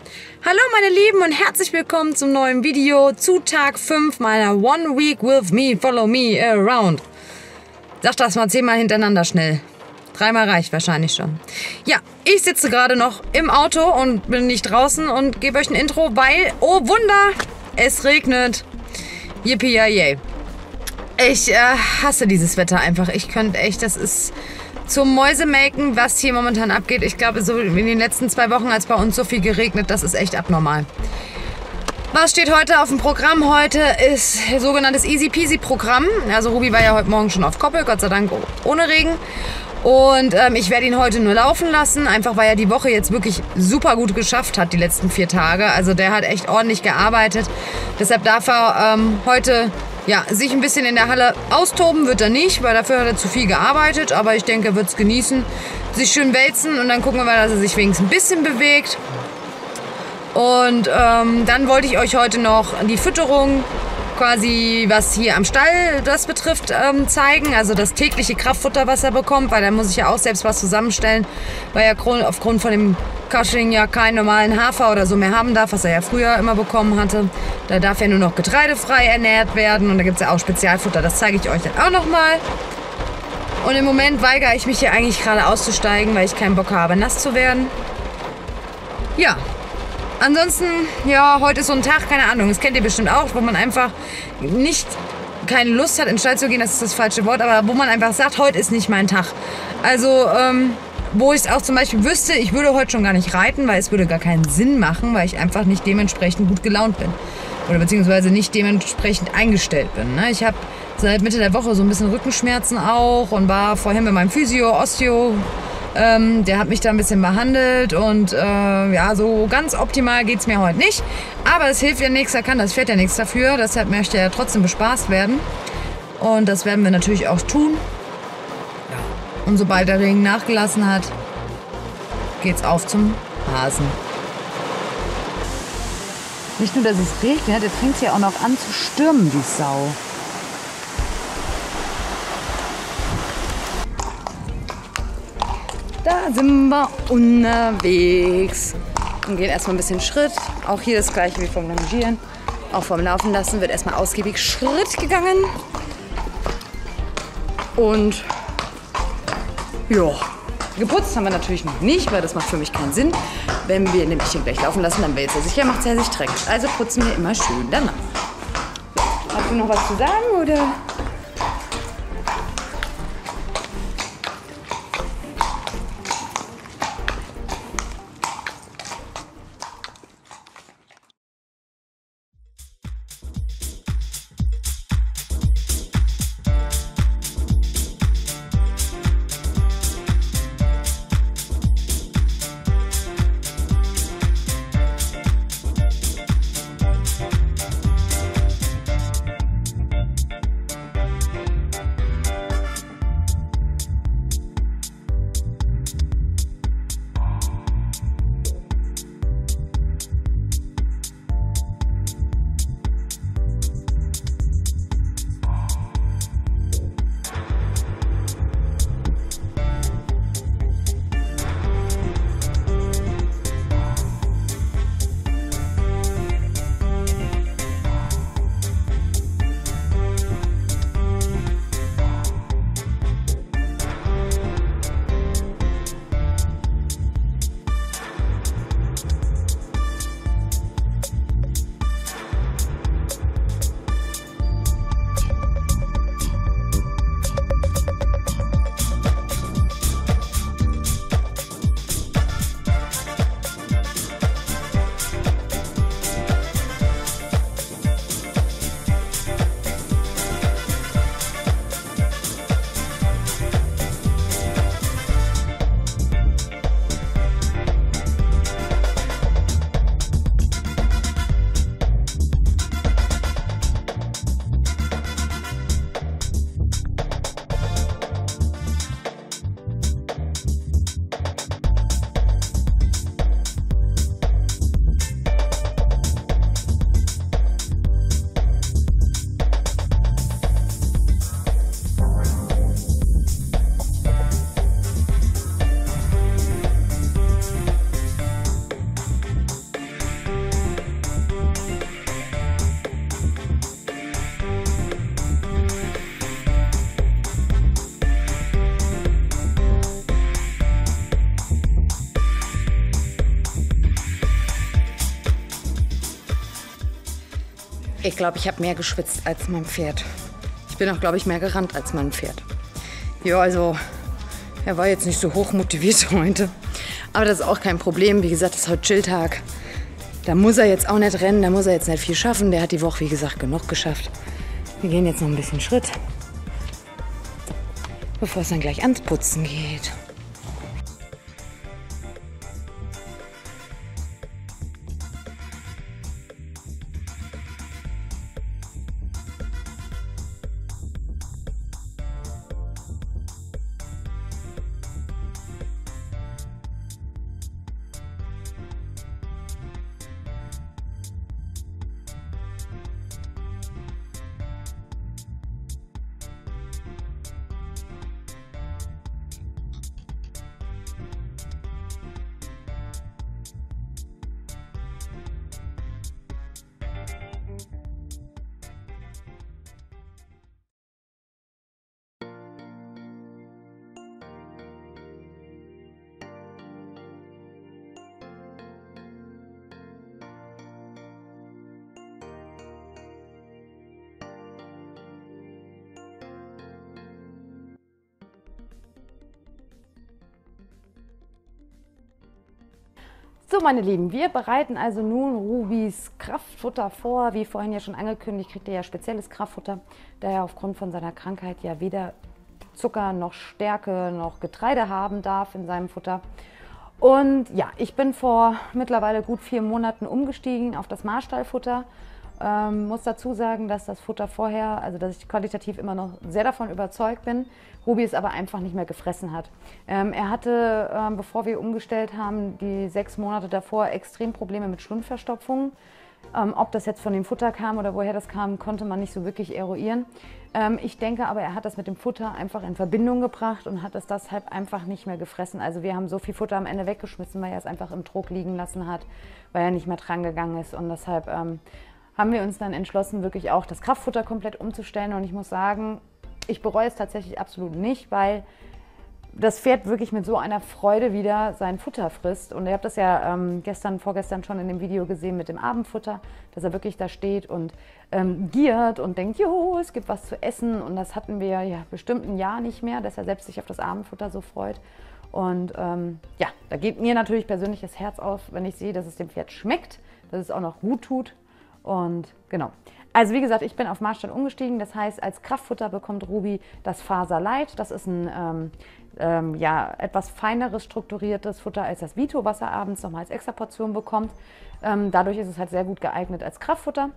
Hallo meine Lieben und herzlich willkommen zum neuen Video zu Tag 5 meiner One Week with Me, Follow Me Around. Sag das mal 10-mal hintereinander schnell. 3-mal reicht wahrscheinlich schon. Ja, ich sitze gerade noch im Auto und bin nicht draußen und gebe euch ein Intro, weil, oh Wunder, es regnet. Yippie yay. Ich hasse dieses Wetter einfach. Ich könnte echt, das ist zum Mäusemelken, was hier momentan abgeht. Ich glaube, so in den letzten 2 Wochen, als bei uns so viel geregnet, das ist echt abnormal. Was steht heute auf dem Programm? Heute ist sogenanntes Easy Peasy Programm. Also Ruby war ja heute Morgen schon auf Koppel, Gott sei Dank ohne Regen. Und ich werde ihn heute nur laufen lassen, einfach weil er die Woche jetzt wirklich super gut geschafft hat, die letzten 4 Tage. Also der hat echt ordentlich gearbeitet. Deshalb darf er heute sich ein bisschen in der Halle austoben, wird er nicht, weil dafür hat er zu viel gearbeitet. Aber ich denke, er wird es genießen, sich schön wälzen und dann gucken wir mal, dass er sich wenigstens ein bisschen bewegt. Und dann wollte ich euch heute noch die Fütterung, quasi was hier am Stall das betrifft, zeigen. Also das tägliche Kraftfutter, was er bekommt, weil da muss ich ja auch selbst was zusammenstellen, weil er aufgrund von dem Cushing ja keinen normalen Hafer oder so mehr haben darf, was er ja früher immer bekommen hatte. Da darf er nur noch getreidefrei ernährt werden und da gibt es ja auch Spezialfutter, das zeige ich euch dann auch nochmal. Und im Moment weigere ich mich hier eigentlich gerade auszusteigen, weil ich keinen Bock habe, nass zu werden. Ja. Ansonsten, ja, heute ist so ein Tag, keine Ahnung, das kennt ihr bestimmt auch, wo man einfach keine Lust hat, in den Stall zu gehen, das ist das falsche Wort, aber wo man einfach sagt, heute ist nicht mein Tag. Also, wo ich es auch zum Beispiel wüsste, ich würde heute schon gar nicht reiten, weil es würde gar keinen Sinn machen, weil ich einfach nicht dementsprechend gut gelaunt bin. Oder beziehungsweise nicht dementsprechend eingestellt bin. Ne? Ich habe seit Mitte der Woche so ein bisschen Rückenschmerzen auch und war vorhin bei meinem Physio, Osteo. Der hat mich da ein bisschen behandelt und so ganz optimal geht es mir heute nicht. Aber es hilft ja nichts, er kann das Pferd ja nichts dafür. Deshalb möchte er trotzdem bespaßt werden. Und das werden wir natürlich auch tun. Und sobald der Regen nachgelassen hat, geht's auf zum Hasen. Nicht nur, dass es regnet, jetzt fängt es ja auch noch an zu stürmen, die Sau. Da sind wir unterwegs und gehen erstmal ein bisschen Schritt. Auch hier das gleiche wie vom Longieren. Auch vom Laufen lassen wird erstmal ausgiebig Schritt gegangen. Und ja, geputzt haben wir natürlich noch nicht, weil das macht für mich keinen Sinn. Wenn wir nämlich den gleich laufen lassen, dann wälzt er sich ja, macht er sich dreckig. Also putzen wir immer schön danach. Hast du noch was zu sagen oder? Ich glaube, ich habe mehr geschwitzt als mein Pferd. Ich bin auch, glaube ich, mehr gerannt als mein Pferd. Ja, also, er war jetzt nicht so hoch motiviert heute. Aber das ist auch kein Problem. Wie gesagt, das ist heute Chilltag. Da muss er jetzt auch nicht rennen, da muss er jetzt nicht viel schaffen. Der hat die Woche, wie gesagt, genug geschafft. Wir gehen jetzt noch ein bisschen Schritt, bevor es dann gleich ans Putzen geht. So, meine Lieben, wir bereiten also nun Rubis Kraftfutter vor. Wie vorhin ja schon angekündigt, kriegt er ja spezielles Kraftfutter, da er aufgrund von seiner Krankheit ja weder Zucker noch Stärke noch Getreide haben darf in seinem Futter. Und ja, ich bin vor mittlerweile gut 4 Monaten umgestiegen auf das Marstallfutter. Muss dazu sagen, dass das Futter vorher, also dass ich qualitativ immer noch sehr davon überzeugt bin, Ruby es aber einfach nicht mehr gefressen hat. Er hatte, bevor wir umgestellt haben, die 6 Monate davor extrem Probleme mit Schlundverstopfungen. Ob das jetzt von dem Futter kam oder woher das kam, konnte man nicht so wirklich eruieren. Ich denke aber, er hat das mit dem Futter einfach in Verbindung gebracht und hat es deshalb einfach nicht mehr gefressen. Also wir haben so viel Futter am Ende weggeschmissen, weil er es einfach im Trog liegen lassen hat, weil er nicht mehr dran gegangen ist. Und deshalb haben wir uns dann entschlossen, wirklich auch das Kraftfutter komplett umzustellen. Und ich muss sagen, ich bereue es tatsächlich absolut nicht, weil das Pferd wirklich mit so einer Freude wieder sein Futter frisst. Und ihr habt das ja vorgestern schon in dem Video gesehen mit dem Abendfutter, dass er wirklich da steht und giert und denkt, juhu, es gibt was zu essen. Und das hatten wir ja bestimmt ein Jahr nicht mehr, dass er selbst sich auf das Abendfutter so freut. Und ja, da geht mir natürlich persönlich das Herz auf, wenn ich sehe, dass es dem Pferd schmeckt, dass es auch noch gut tut. Und genau. Also wie gesagt, ich bin auf Marstall umgestiegen. Das heißt, als Kraftfutter bekommt Ruby das Faserlight. Das ist ein ja, etwas feineres, strukturiertes Futter als das Vito, was er abends nochmal als extra Portion bekommt. Dadurch ist es halt sehr gut geeignet als Kraftfutter.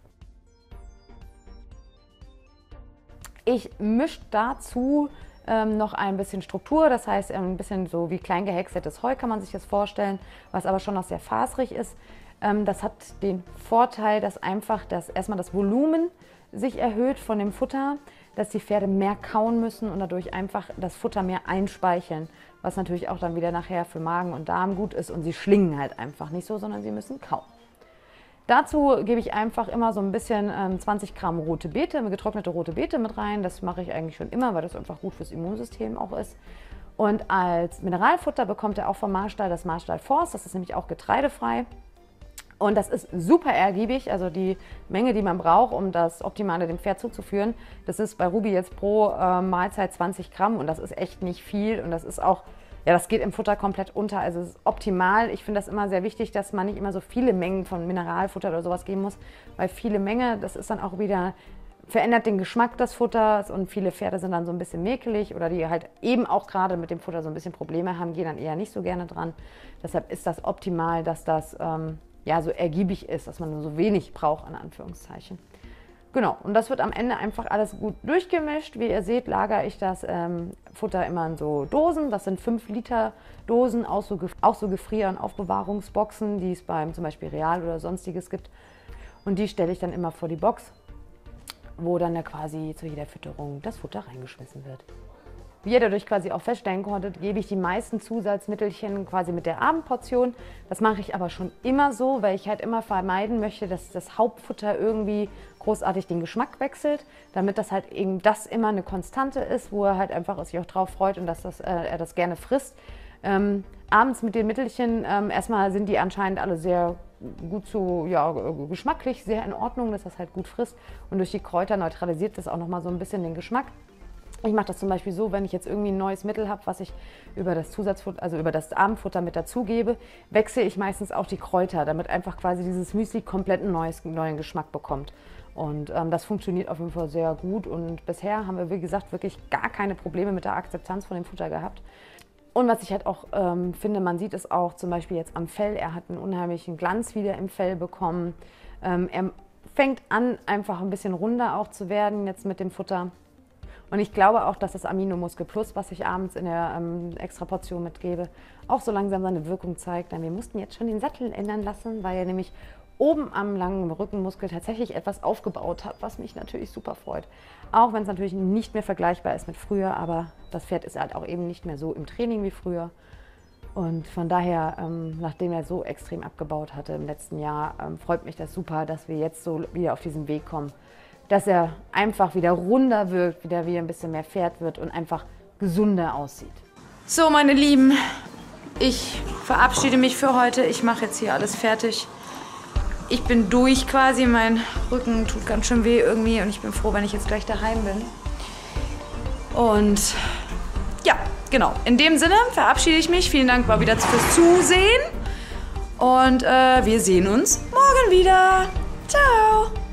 Ich mische dazu noch ein bisschen Struktur, das heißt ein bisschen so wie klein gehäckseltes Heu kann man sich das vorstellen, was aber schon noch sehr faserig ist. Das hat den Vorteil, dass einfach erstmal das Volumen sich erhöht von dem Futter, dass die Pferde mehr kauen müssen und dadurch einfach das Futter mehr einspeicheln, was natürlich auch dann wieder nachher für Magen und Darm gut ist und sie schlingen halt einfach nicht so, sondern sie müssen kauen. Dazu gebe ich einfach immer so ein bisschen 20 Gramm rote Beete, getrocknete rote Beete mit rein. Das mache ich eigentlich schon immer, weil das einfach gut fürs Immunsystem auch ist. Und als Mineralfutter bekommt er auch vom Marstall das Marstall Force, das ist nämlich auch getreidefrei. Und das ist super ergiebig, also die Menge, die man braucht, um das Optimale dem Pferd zuzuführen, das ist bei Ruby jetzt pro Mahlzeit 20 Gramm und das ist echt nicht viel und das ist auch, ja, das geht im Futter komplett unter, also es ist optimal. Ich finde das immer sehr wichtig, dass man nicht immer so viele Mengen von Mineralfutter oder sowas geben muss, weil viele Menge, das ist dann auch wieder, verändert den Geschmack des Futters und viele Pferde sind dann so ein bisschen mäkelig oder die halt eben auch gerade mit dem Futter so ein bisschen Probleme haben, gehen dann eher nicht so gerne dran. Deshalb ist das optimal, dass das ja, so ergiebig ist, dass man nur so wenig braucht, in Anführungszeichen. Genau, und das wird am Ende einfach alles gut durchgemischt. Wie ihr seht, lagere ich das Futter immer in so Dosen. Das sind 5 Liter Dosen, auch so Gefrier- und Aufbewahrungsboxen, die es beim zum Beispiel Real oder sonstiges gibt. Und die stelle ich dann immer vor die Box, wo dann quasi zu jeder Fütterung das Futter reingeschmissen wird. Wie ihr dadurch quasi auch feststellen konntet, gebe ich die meisten Zusatzmittelchen quasi mit der Abendportion. Das mache ich aber schon immer so, weil ich halt immer vermeiden möchte, dass das Hauptfutter irgendwie großartig den Geschmack wechselt, damit das halt eben das immer eine Konstante ist, wo er halt einfach sich auch drauf freut und dass er das gerne frisst. Abends mit den Mittelchen, erstmal sind die anscheinend alle sehr gut zu, ja, geschmacklich sehr in Ordnung, dass das halt gut frisst. Und durch die Kräuter neutralisiert das auch nochmal so ein bisschen den Geschmack. Ich mache das zum Beispiel so, wenn ich jetzt irgendwie ein neues Mittel habe, was ich über das Zusatzfutter, also über das Abendfutter mit dazugebe, wechsle ich meistens auch die Kräuter, damit einfach quasi dieses Müsli komplett einen neuen Geschmack bekommt. Und das funktioniert auf jeden Fall sehr gut. Und bisher haben wir, wie gesagt, wirklich gar keine Probleme mit der Akzeptanz von dem Futter gehabt. Und was ich halt auch finde, man sieht es auch zum Beispiel jetzt am Fell. Er hat einen unheimlichen Glanz wieder im Fell bekommen. Er fängt an, einfach ein bisschen runder auch zu werden jetzt mit dem Futter. Und ich glaube auch, dass das Amino-Muskel Plus, was ich abends in der Extraportion mitgebe, auch so langsam seine Wirkung zeigt. Denn wir mussten jetzt schon den Sattel ändern lassen, weil er nämlich oben am langen Rückenmuskel tatsächlich etwas aufgebaut hat, was mich natürlich super freut. Auch wenn es natürlich nicht mehr vergleichbar ist mit früher, aber das Pferd ist halt auch eben nicht mehr so im Training wie früher. Und von daher, nachdem er so extrem abgebaut hatte im letzten Jahr, freut mich das super, dass wir jetzt so wieder auf diesen Weg kommen. Dass er einfach wieder runder wirkt, wieder ein bisschen mehr Pferd wird und einfach gesunder aussieht. So, meine Lieben, ich verabschiede mich für heute. Ich mache jetzt hier alles fertig. Ich bin durch quasi. Mein Rücken tut ganz schön weh irgendwie und ich bin froh, wenn ich jetzt gleich daheim bin. Und ja, genau. In dem Sinne verabschiede ich mich. Vielen Dank mal wieder fürs Zusehen. Und wir sehen uns morgen wieder. Ciao!